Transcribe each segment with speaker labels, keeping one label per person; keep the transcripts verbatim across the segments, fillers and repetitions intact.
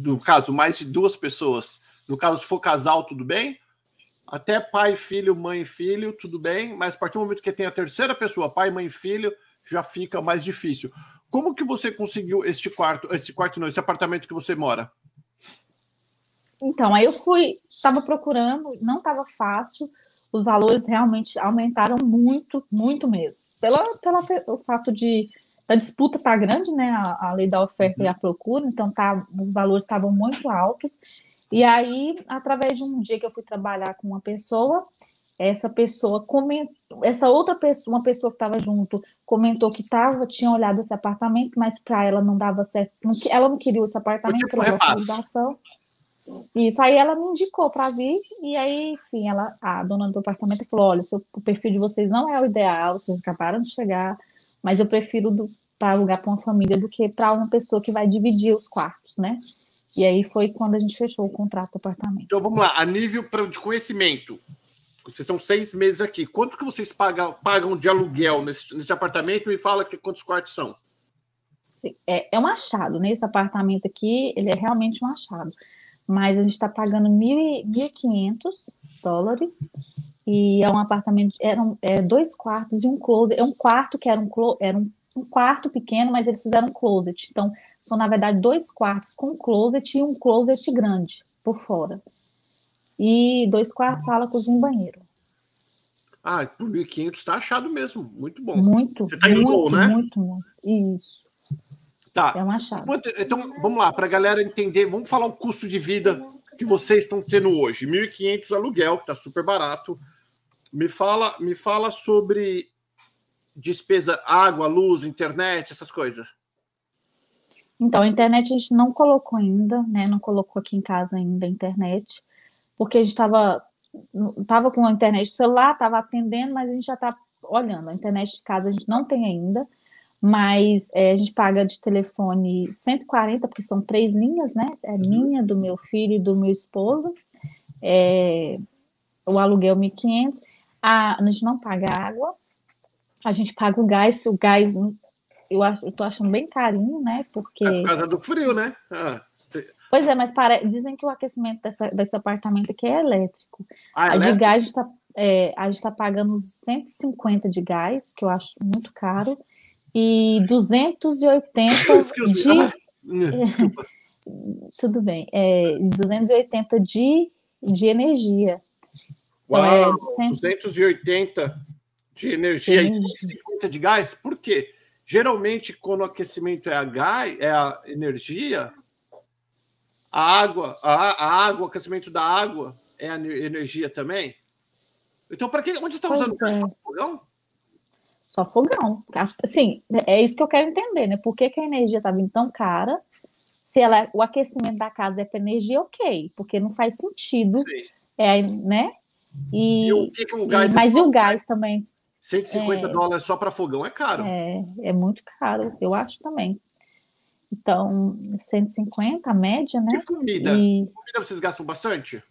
Speaker 1: no caso, mais de duas pessoas. No caso, se for casal, tudo bem? Até pai, filho, mãe, filho, tudo bem, mas a partir do momento que tem a terceira pessoa, pai, mãe, filho, já fica mais difícil. Como que você conseguiu este quarto, esse quarto não, esse apartamento que você mora?
Speaker 2: Então, aí eu fui, estava procurando, não estava fácil, os valores realmente aumentaram muito, muito mesmo. Pela, pela o fato de a disputa tá grande, né? A, a lei da oferta uhum. e a procura, então tá, os valores estavam muito altos. E aí, através de um dia que eu fui trabalhar com uma pessoa, essa pessoa comentou, essa outra pessoa, uma pessoa que estava junto, comentou que tava, tinha olhado esse apartamento, mas para ela não dava certo, não, ela não queria esse apartamento pela localização. Isso, aí ela me indicou para vir, e aí, enfim, ela, a dona do apartamento falou, olha, seu, o perfil de vocês não é o ideal, vocês acabaram de chegar, mas eu prefiro para alugar para uma família do que para uma pessoa que vai dividir os quartos, né? E aí foi quando a gente fechou o contrato do apartamento.
Speaker 1: Então, vamos lá, a nível de conhecimento, vocês estão seis meses aqui, quanto que vocês pagam, pagam de aluguel nesse, nesse apartamento? Me fala que, quantos quartos são.
Speaker 2: Sim, é, é um achado, né? Esse apartamento aqui, ele é realmente um achado. Mas a gente está pagando mil e quinhentos dólares e é um apartamento, eram é, dois quartos e um closet. É um quarto que era um, era um, um quarto pequeno, mas eles fizeram um closet. Então, são, na verdade, dois quartos com closet e um closet grande por fora. E dois quartos, sala, cozinha e banheiro.
Speaker 1: Ah, por mil e quinhentos está achado mesmo. Muito bom.
Speaker 2: Muito,
Speaker 1: Você está
Speaker 2: muito,
Speaker 1: em Low, né?
Speaker 2: muito, muito. Isso.
Speaker 1: Tá.
Speaker 2: É um achado.
Speaker 1: Então, vamos lá, para a galera entender, vamos falar o custo de vida que vocês estão tendo hoje. mil e quinhentos aluguel, que está super barato. Me fala, me fala sobre despesa, água, luz, internet, essas coisas.
Speaker 2: Então, a internet a gente não colocou ainda, né? Não colocou aqui em casa ainda a internet, porque a gente estava tava com a internet do celular, estava atendendo, mas a gente já está olhando. A internet de casa a gente não tem ainda. Mas é, a gente paga de telefone cento e quarenta, porque são três linhas, né? É minha, do meu filho e do meu esposo. É, o aluguel mil e quinhentos. A, a gente não paga água. A gente paga o gás. O gás, eu, acho, eu tô achando bem carinho, né? Porque...
Speaker 1: É por causa do frio, né? Ah, cê...
Speaker 2: Pois é, mas para... dizem que o aquecimento dessa, desse apartamento aqui é elétrico.
Speaker 1: Ah,
Speaker 2: a
Speaker 1: elétrico?
Speaker 2: de gás, a gente está é, a gente tá pagando cento e cinquenta de gás, que eu acho muito caro. E duzentos e oitenta de... Tudo bem. É, duzentos e oitenta de, de energia.
Speaker 1: Uau,
Speaker 2: então, é cem...
Speaker 1: duzentos e oitenta de energia e cento e cinquenta de gás? Por quê? Geralmente, quando o aquecimento é a gás, é a energia, a água, a, a água, o aquecimento da água é a energia também? Então, para que? Onde você está usando
Speaker 2: é.
Speaker 1: gás? Fogão?
Speaker 2: Só fogão. Assim, é isso que eu quero entender, né? Por que, que a energia está vindo tão cara? Se ela, o aquecimento da casa é para energia, ok, porque não faz sentido, é, né? E,
Speaker 1: e o que, que o gás
Speaker 2: e, mas é e o gás também?
Speaker 1: cento e cinquenta
Speaker 2: é,
Speaker 1: dólares só para fogão é caro.
Speaker 2: É, é muito caro, eu acho também. Então, cento e cinquenta, a média, né?
Speaker 1: E comida?
Speaker 2: E...
Speaker 1: Comida vocês gastam bastante?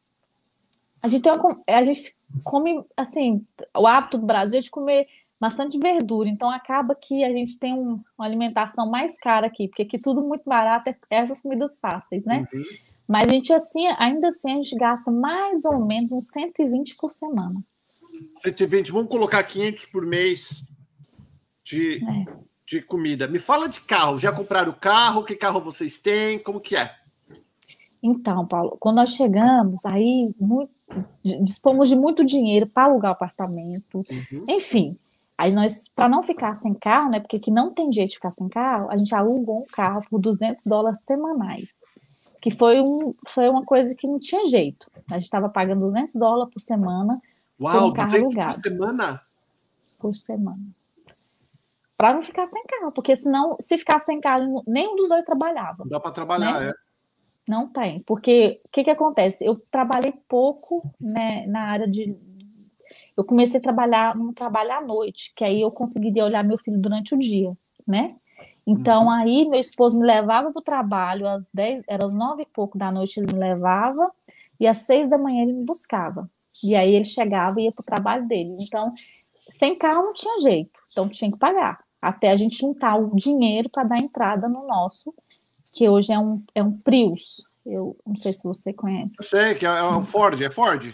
Speaker 2: A gente, tem uma, a gente come, assim, o hábito do Brasil é de comer bastante verdura, então acaba que a gente tem um, uma alimentação mais cara aqui, porque aqui tudo muito barato, é essas comidas fáceis, né? Uhum. Mas a gente, assim, ainda assim, a gente gasta mais ou menos uns cento e vinte por semana.
Speaker 1: cento e vinte, vamos colocar quinhentos por mês de, é. de comida. Me fala de carro, já compraram carro? Que carro vocês têm? Como que é?
Speaker 2: Então, Paulo, quando nós chegamos, aí muito, dispomos de muito dinheiro para alugar o apartamento, uhum. Enfim... Aí nós, para não ficar sem carro, né, porque aqui não tem jeito de ficar sem carro, a gente alugou um carro por duzentos dólares semanais, que foi, um, foi uma coisa que não tinha jeito. A gente estava pagando duzentos dólares por semana.
Speaker 1: Uau, por um carro alugado. Por semana?
Speaker 2: Por semana. Para não ficar sem carro, porque senão, se ficar sem carro, nenhum dos dois trabalhava.
Speaker 1: Não dá para trabalhar, né?
Speaker 2: é. Não tem, porque o que, que acontece? Eu trabalhei pouco, né, na área de... Eu comecei a trabalhar num trabalho à noite, que aí eu conseguiria olhar meu filho durante o dia, né? Então, uhum. Aí meu esposo me levava para o trabalho às dez, era às nove e pouco da noite ele me levava, e às seis da manhã ele me buscava. E aí ele chegava e ia para o trabalho dele. Então, sem carro não tinha jeito, então tinha que pagar, até a gente juntar o dinheiro para dar entrada no nosso, que hoje é um, é um Prius. Eu não sei se você conhece.
Speaker 1: Eu sei que é um Ford, é Ford?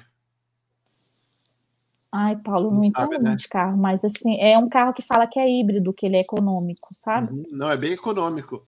Speaker 2: Ai, Paulo, não,
Speaker 1: Não
Speaker 2: entendo
Speaker 1: sabe,
Speaker 2: muito
Speaker 1: né?
Speaker 2: de carro, mas assim, é um carro que fala que é híbrido, que ele é econômico, sabe?
Speaker 1: Uhum. Não, é bem econômico.